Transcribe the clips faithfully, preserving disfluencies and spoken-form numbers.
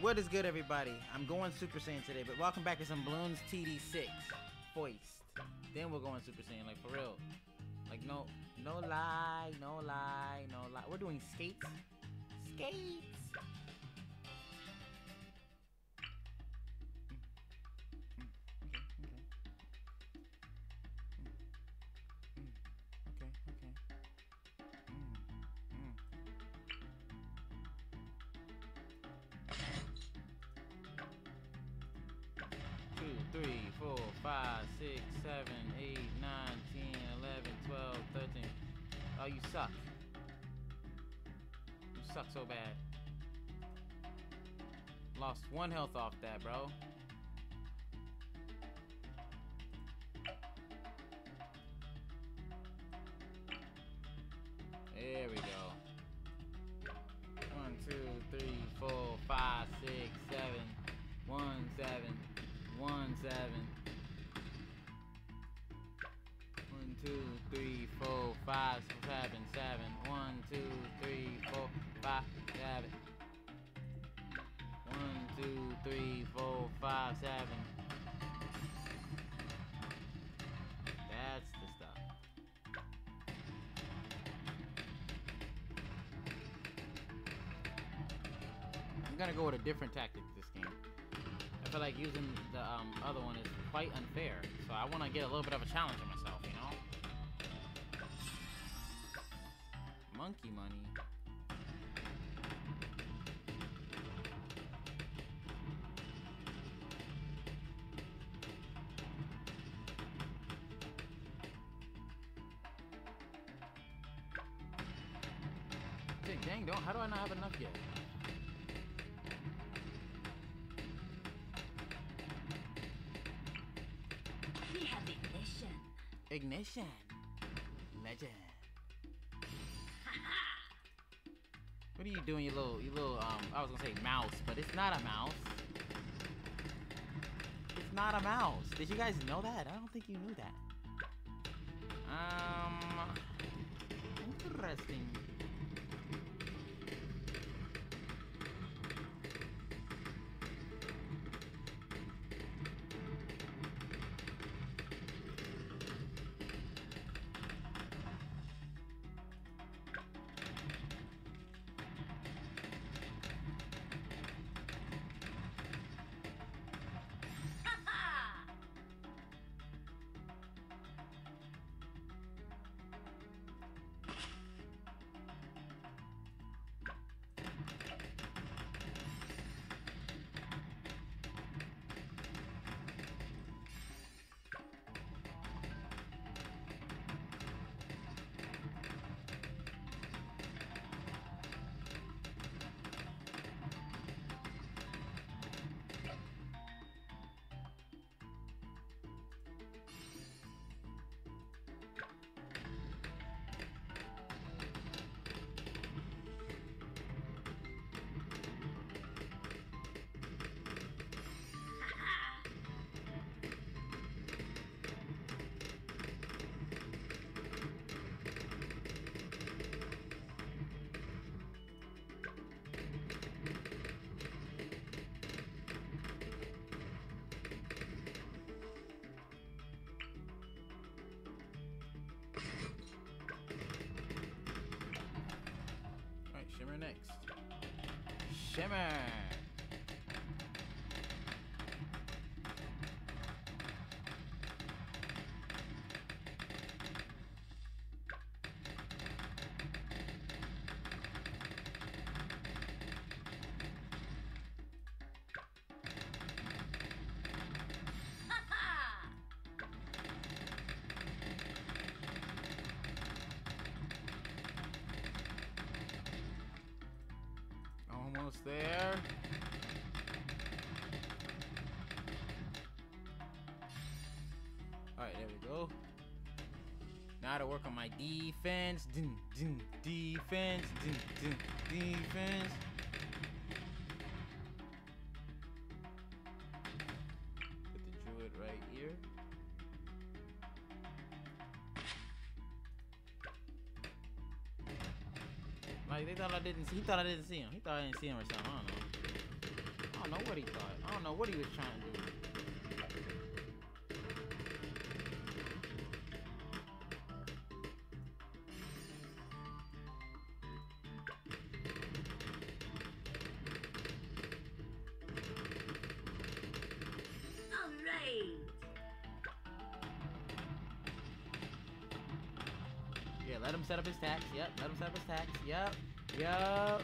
What is good, everybody? I'm going Super Saiyan today, but welcome back to some Bloons T D six Foist. Then we're going Super Saiyan, like for real. Like no, no lie, no lie, no lie. We're doing skates, skates. Three, four, five, six, seven, eight, nine, ten, eleven, twelve, thirteen. Oh, you suck. You suck so bad. Lost one health off that, bro. There we go. One, two, three, four, five, six, seven. One, seven. One, seven. One, two, three, four, five, seven, seven. One, two, three, four, five, seven. One, two, three, four, five, seven. That's the stuff. I'm gonna go with a different tactic this game. I feel like using the um, other one is quite unfair, so I want to get a little bit of a challenge on myself, you know? Monkey money. Dang, don't, how do I not have enough yet? We have ignition. Ignition. Legend. What are you doing, you little, you little, um, I was gonna say mouse, but it's not a mouse. It's not a mouse. Did you guys know that? I don't think you knew that. Um, interesting. Shimmer next. Shimmer! Almost there. Alright, there we go. Now to work on my defense. Dun, dun, defense. Dun, dun, defense. Put the druid right here. Like they thought I didn't see. He thought I didn't see him. He thought I didn't see him or something. I don't know. know what he thought. I don't know what he was trying to do. Alright. Yeah, let him set up his tax. Yep, let him set up his tax. Yep, yep.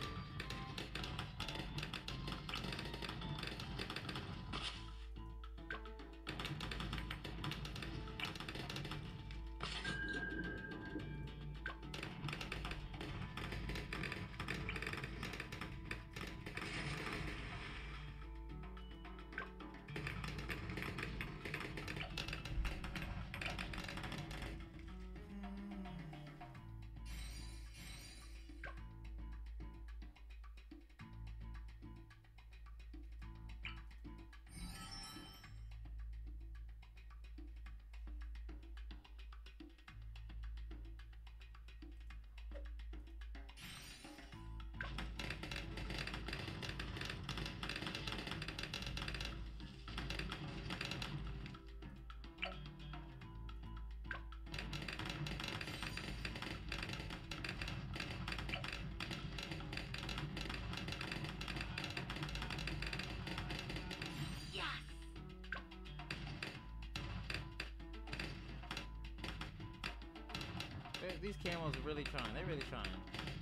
They're- These camos are really trying. They're really trying.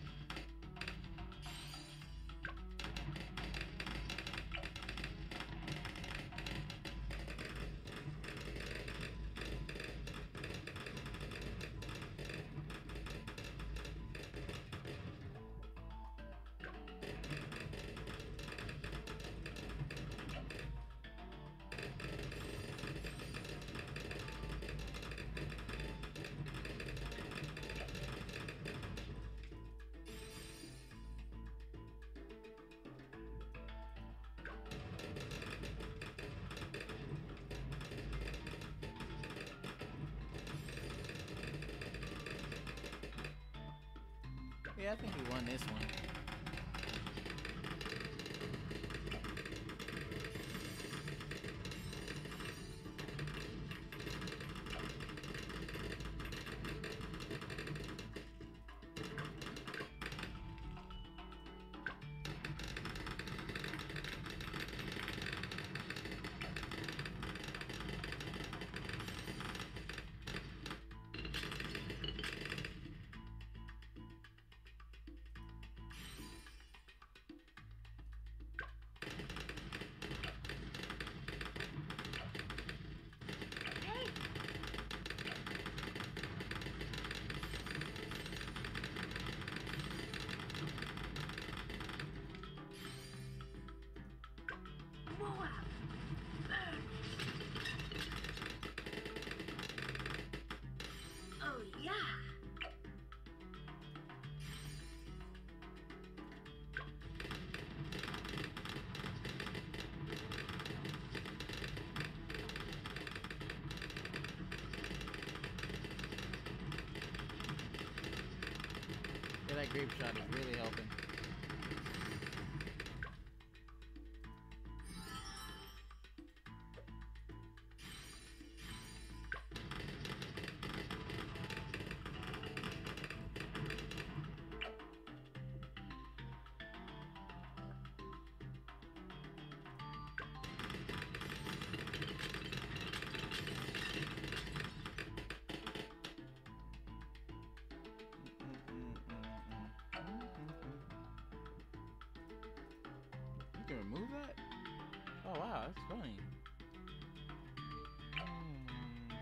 Yeah, I think we won this one. Oh yeah. Yeah, that grape shot is really helping. You can remove that? Oh wow, that's funny. Hmm.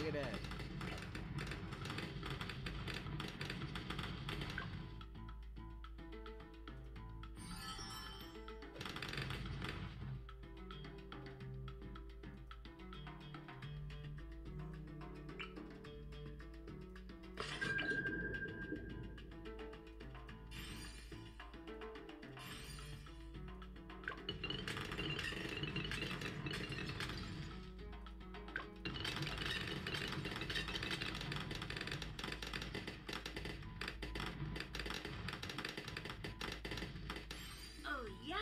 Look at that. Oh, yeah.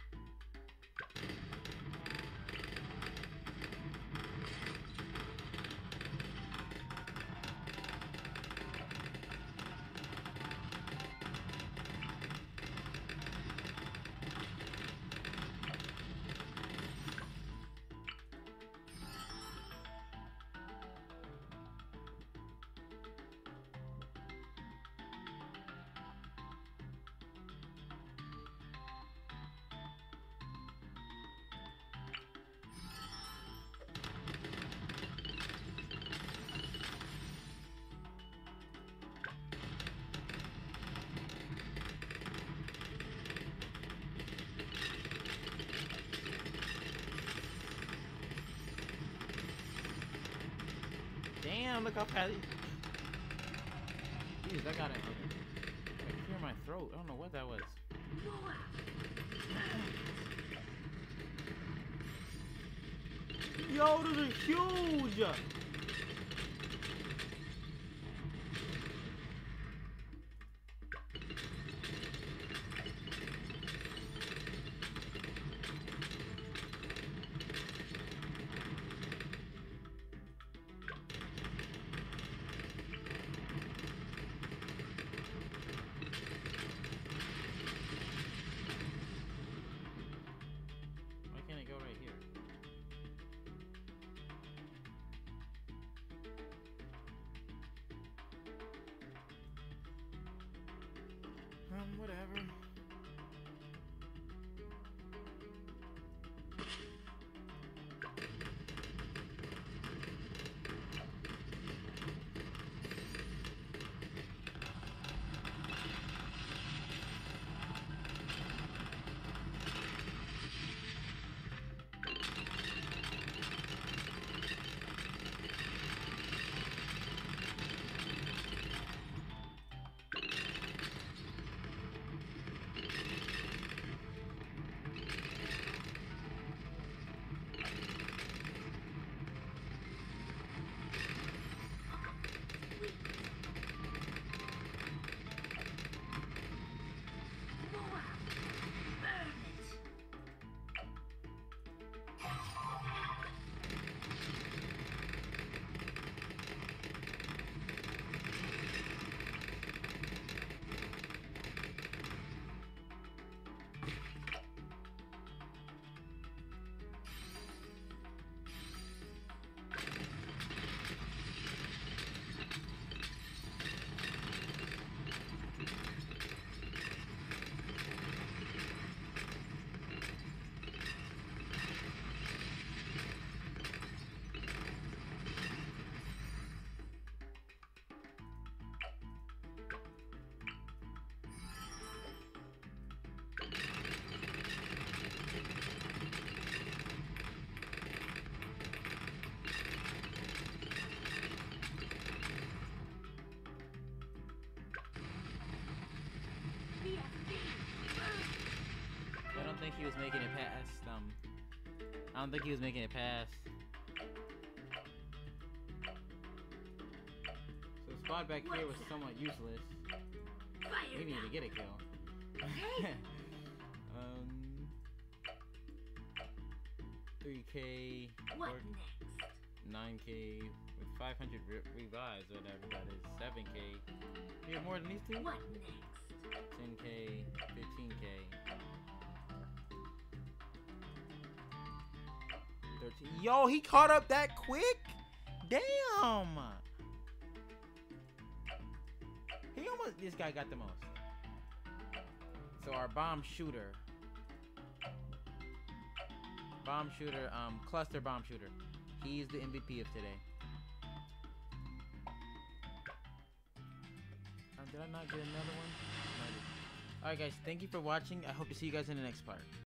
Damn, look how fast. Jeez, I got it. I clear my throat. I don't know what that was. More. Yo, this is huge. Why can't it go right here? Um, whatever. More. Burn it. I don't think he was making it past. Um, I don't think he was making it past. So the spot back here was somewhat useless. Fire We need now. to get a kill. um, three K, What next? nine K with five hundred re revives, whatever that is. seven K. You have more than these two? What next? ten K, fifteen K. thirteen. Yo, he caught up that quick? Damn! He almost, this guy got the most. So our bomb shooter. Bomb shooter, um, cluster bomb shooter. He's the M V P of today. Did I not get another one? No, I didn't. Alright guys, thank you for watching. I hope to see you guys in the next part.